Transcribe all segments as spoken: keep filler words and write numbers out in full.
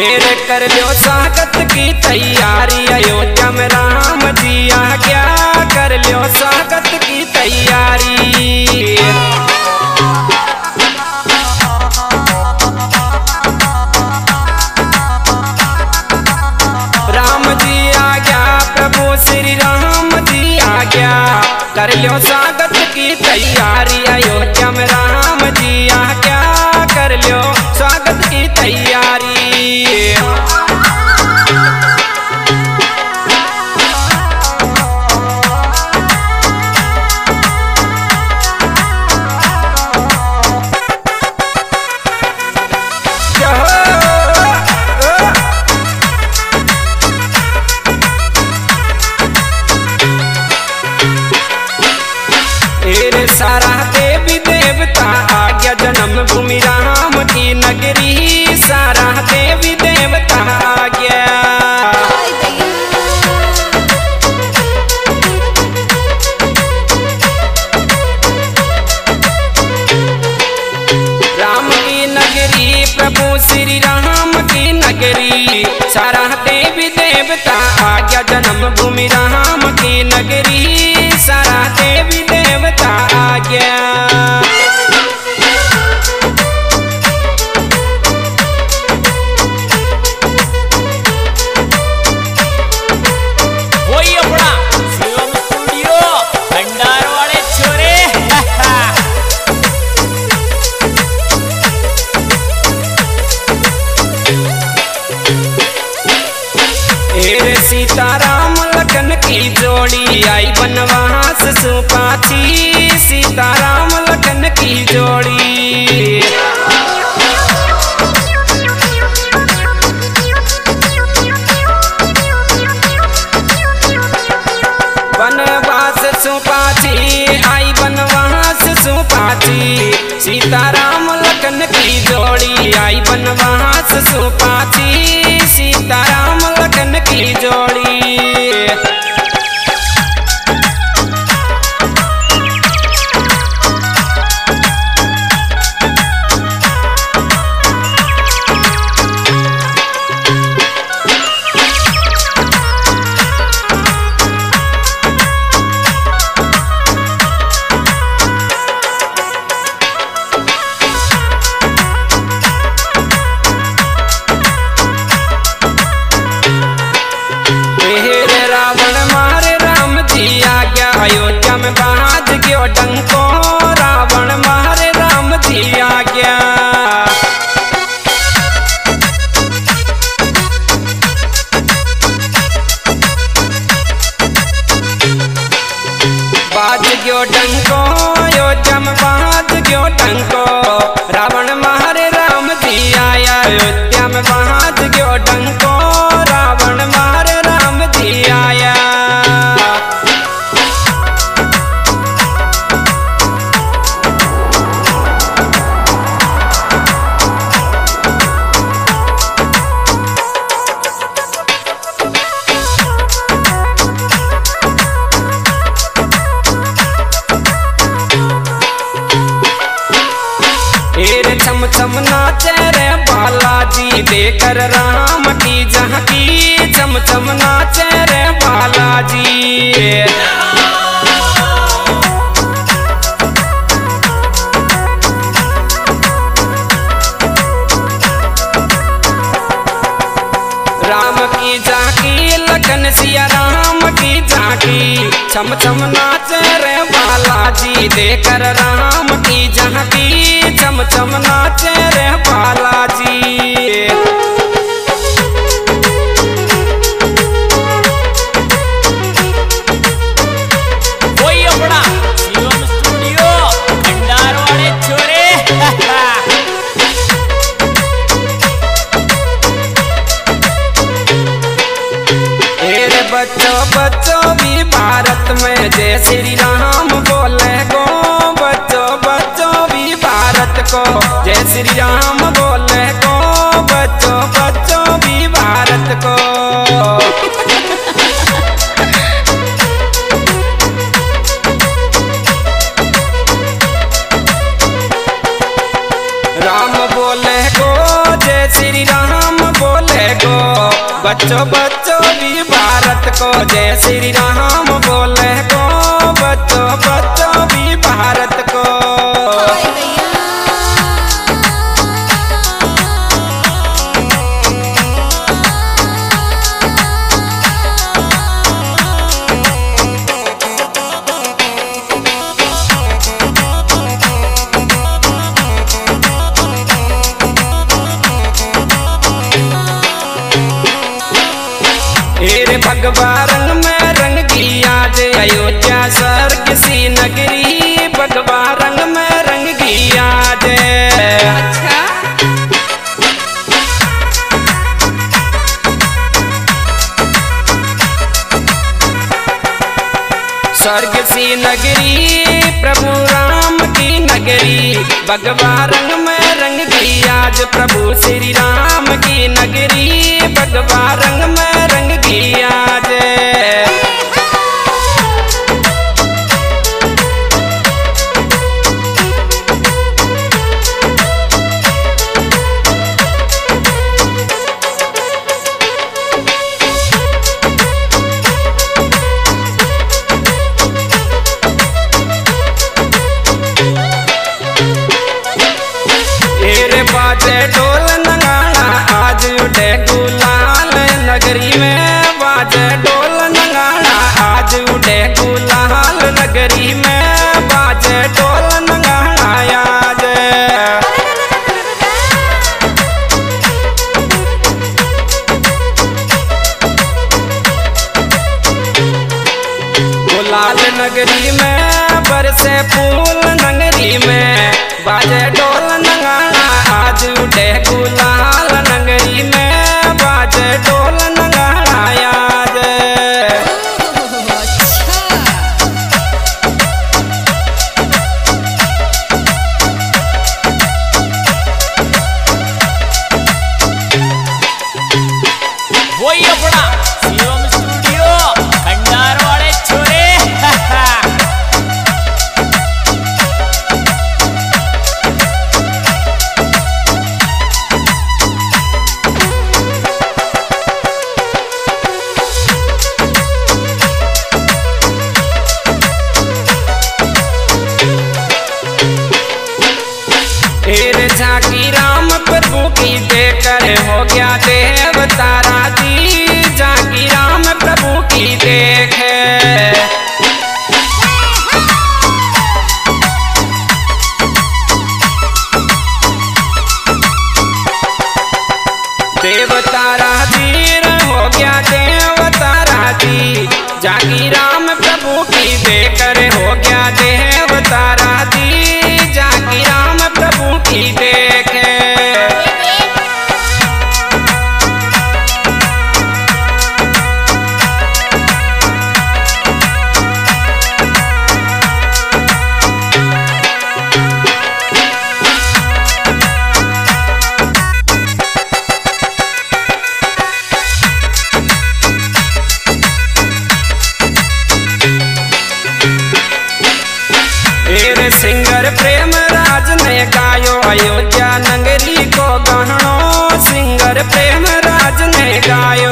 हेरे कर लो स्वागत की तैयारी, अयोध्या में राम जी आ गया, कर लो स्वागत की तैयारी। राम जी आ गया, प्रभु श्री राम जी आ गया, कर लो स्वागत की तैयारी, अयोध्या में राम जी आ गया, कर लो स्वागत की तैयारी। सारा देवी देवता आ गया, जन्म भूमि राम की नगरी, सारा देवी देवता आ गया। राम की नगरी, प्रभु श्री राम की नगरी, सारा देवी देवता आ गया, जन्म भूमि राम की नगरी, सारा देवी देवता आ गया। वही अपना शिवम स्टूडियो भंडार वाले छोरे। हेरे सीताराम लखन की जोड़ी, आई बनवास सुपाची, सीताराम लखन की जोड़ी। बनवास सुपाची, आई बनवास सुपाची, सीताराम लखन की जोड़ी, आई बनवास सुपाची, सीताराम लखन की जोड़ी। अयोध्या में बाज गयो डंको, रावण मारे राम जी आ गया। बाज गयो डंको, अयोध्या में बाज गयो डंको, रावण मारे राम जी आया, अयोध्या में बाज गयो डंको, रावण मारे राम जी आया। छम छम नाचे रे बालाजी, देकर राम की झांकी, छम छम नाचे रे बालाजी। राम की झांकी, लखन सिया राम की झांकी, छम छम नाचे रे बालाजी, देकर राम की झांकी, छम छम नाचे रे बालाजी। वही अपना शिवम स्टूडियो भंडार वाले छोरे। हेरे बच्चों बच्चों भी भारत में जय श्री राम बोले गो, बच्चों बच्चों भी भारत को जय श्री राम बोले गो, बच्चों बच्चों भी भारत को। राम बोले गो, जय श्री राम बोले बच्चों बच्चों भी भारत को जय श्री राम बोले गो, बच्चों बच्चों भी भारत को। भगवा रंग में रंग दिया जे अयोध्या स्वर्ग सी नगरी, भगवा रंग में रंग दिया जे। अच्छा? स्वर्ग सी नगरी प्रभु राम की नगरी, भगवा रंग में रंग दिया जो प्रभु श्री राम की नगरी, भगवा रंग में रंग दिया जे। बाजे ढोल नगाड़ा आज उठे गुलाल नगरी में, बाजे ढोल नगाड़ा आज उठे गुलाल नगरी में, बाजे ढोल नगाड़ा आज। गुलाल नगरी में बरसे फूल नगरी में, बाजे ढोल नगाड़ा आज उठे गुलाल नगरी में, बाजे ढोल नगाड़ा आज। वही अपना शिवम स्टूडियो खंडार वाले छोरे। झांकी राम प्रभु की देकर हो गया देव तारा जी, झांकी राम प्रभु की देखे। देव तारा जी हो गया देव तारा जी, झांकी राम प्रभु की देकर हो गया देव तारा जी, झांकी राम प्रभु की देखे। सिंगर प्रेम राज ने गायो अयोध्या नगरी को गहनो, सिंगर प्रेम राज ने गायो।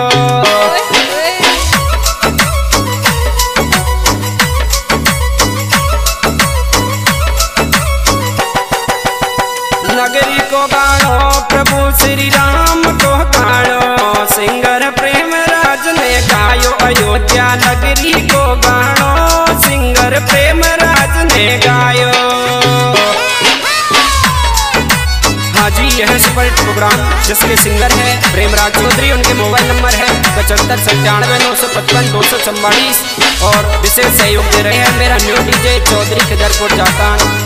नगरी को गाड़ो प्रभु श्री राम को गाड़ो, सिंगर प्रेम राज ने गायो अयोध्या नगरी को गाड़ो, सिंगर प्रेम राज ने गायो। हाँ जी, यह सुपर हिट प्रोग्राम जिसके सिंगर है प्रेमराज चौधरी, उनके मोबाइल नंबर है पचहत्तर सत्तानवे नौ सौ पचपन दो सौ चौवालीस और विशेष सहयोग दे रहे हैं मेरा new DJ Chaudhary Khidarpur Japan.